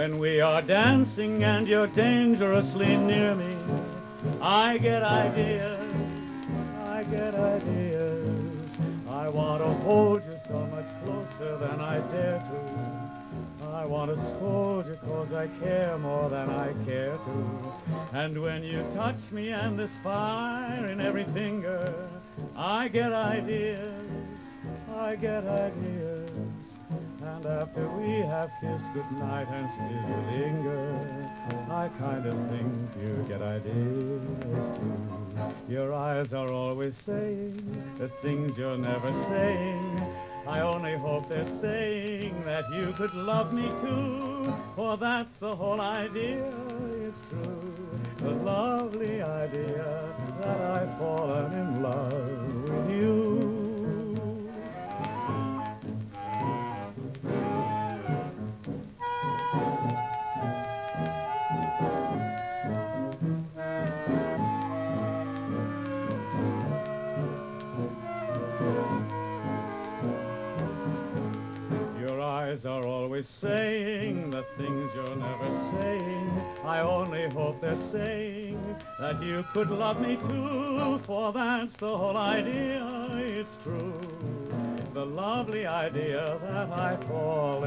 When we are dancing and you're dangerously near me, I get ideas, I get ideas. I want to hold you so much closer than I dare to. I want to scold you 'cause I care more than I care to. And when you touch me and there's fire in every finger, I get ideas, I get ideas. And after we have kissed goodnight and still you linger, I kind of think you get ideas too. Your eyes are always saying the things you're never saying. I only hope they're saying that you could love me too, for that's the whole idea, it's true. The lovely idea that I've fallen in love with you. Are always saying the things you're never saying. I only hope they're saying that you could love me too, for that's the whole idea, it's true. The lovely idea that I fall